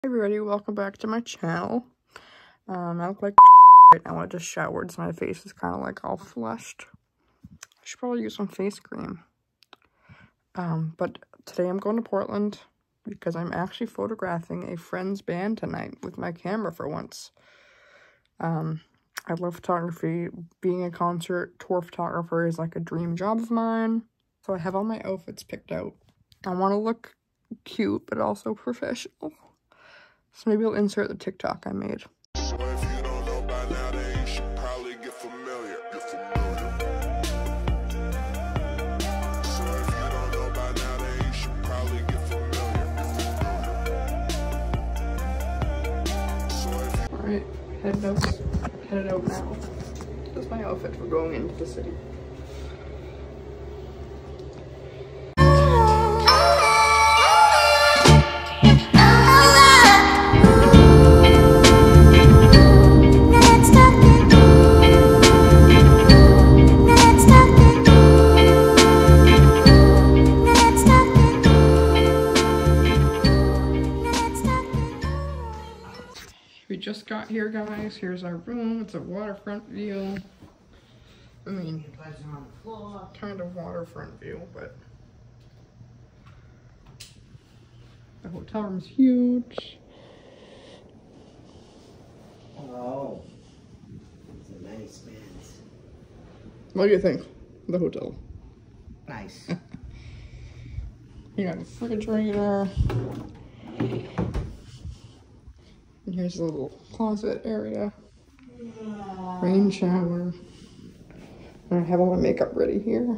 Hey everybody, welcome back to my channel. I look like right now. I just showered, so my face is kind of like all flushed. I should probably use some face cream. But today I'm going to Portland because I'm actually photographing a friend's band tonight with my camera for once. I love photography. Being a concert tour photographer is like a dream job of mine. So I have all my outfits picked out. I want to look cute, but also professional. So maybe I'll insert the TikTok I made. So if you don't know by now, then you should probably get familiar. So if you don't know by now, then you should probably get familiar. Alright, headed out now. This is my outfit for going into the city. We just got here, guys. Here's our room. It's a waterfront view. I mean, kind of waterfront view, but the hotel room's huge. Oh, it's a nice man. What do you think? The hotel. Nice. You got a refrigerator. And here's a little closet area. Rain shower. And I have all my makeup ready here.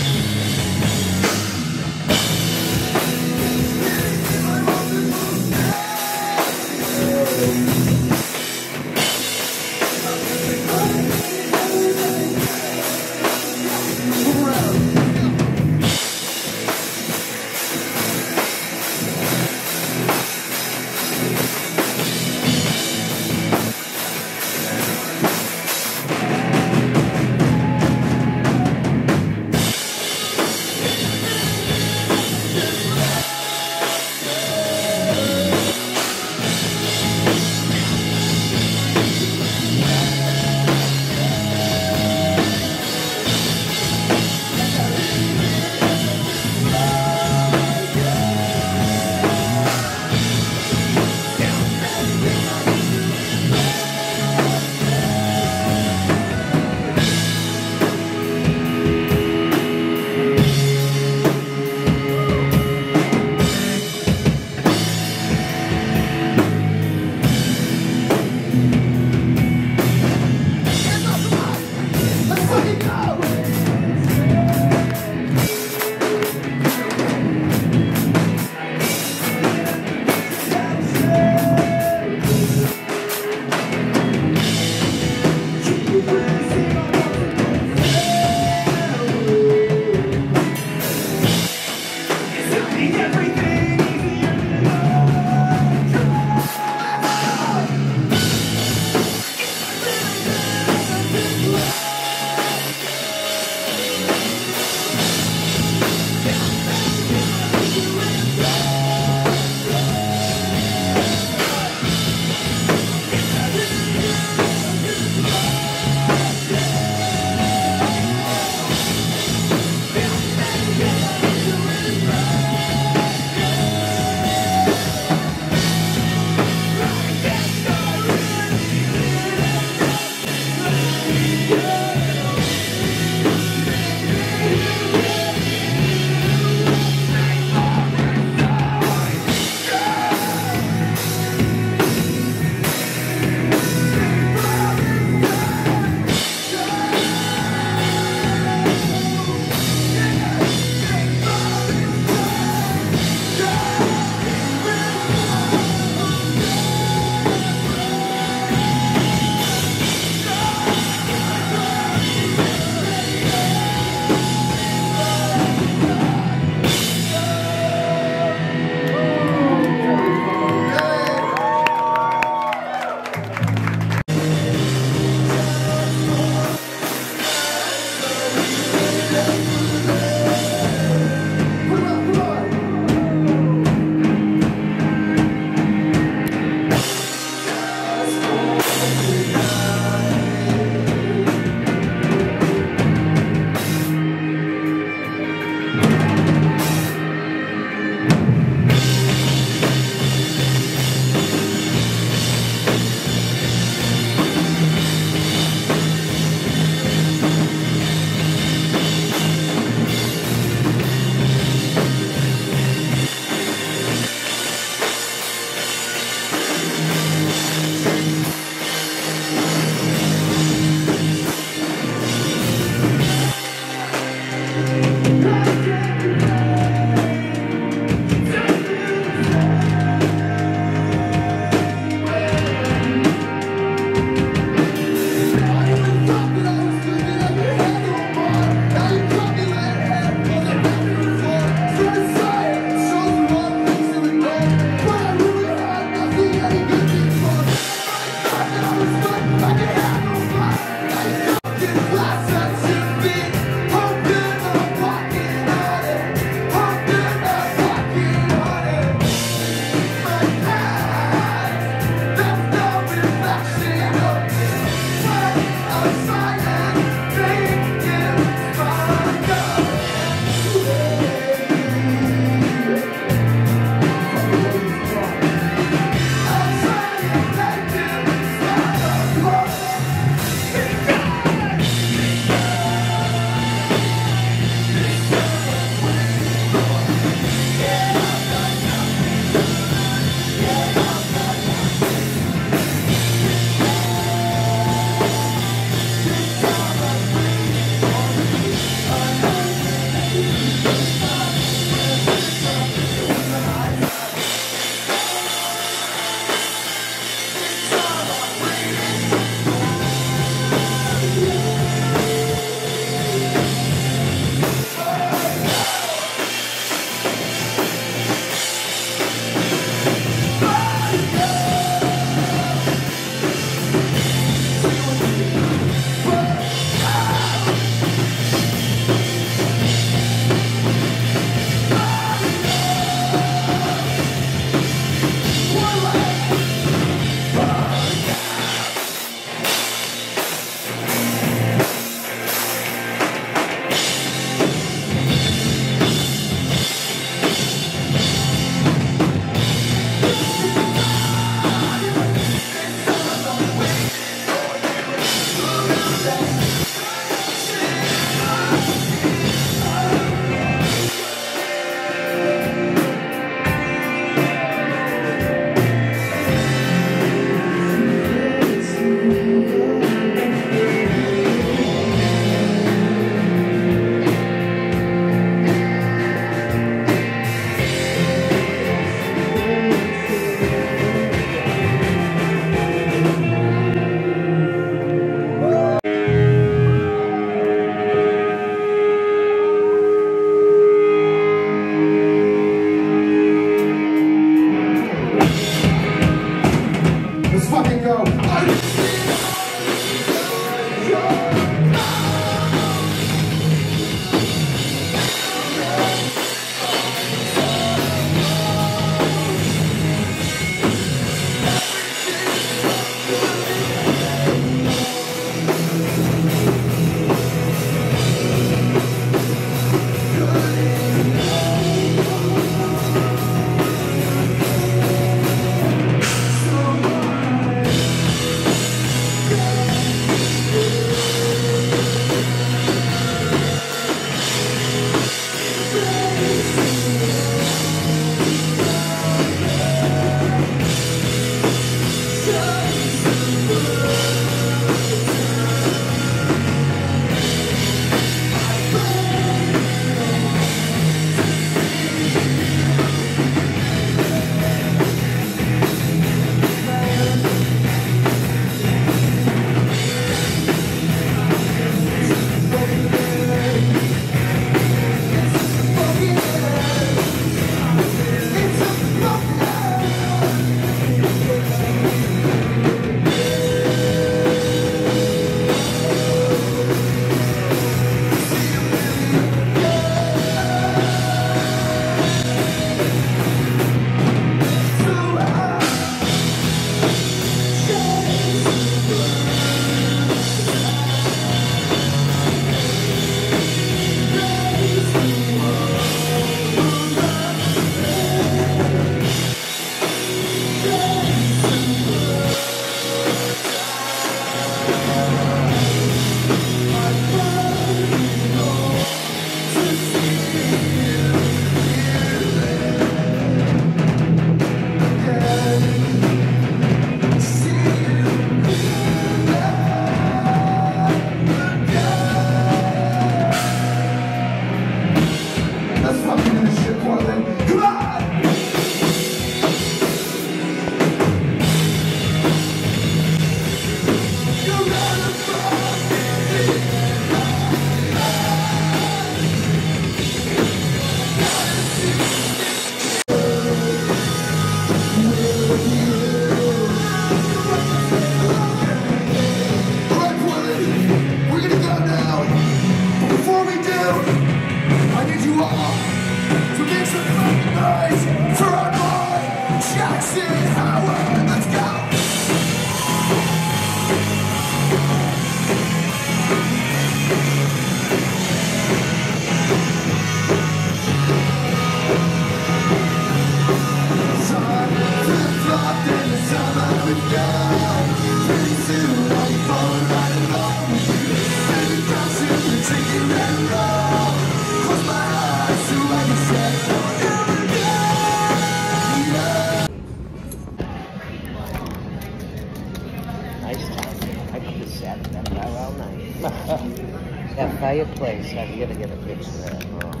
That fireplace, I'm gonna get a picture of that. Oh,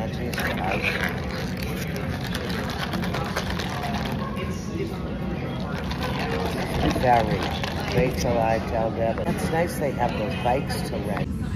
geez, guys. Very. Wait till I tell Devin. It's nice they have those bikes to rent.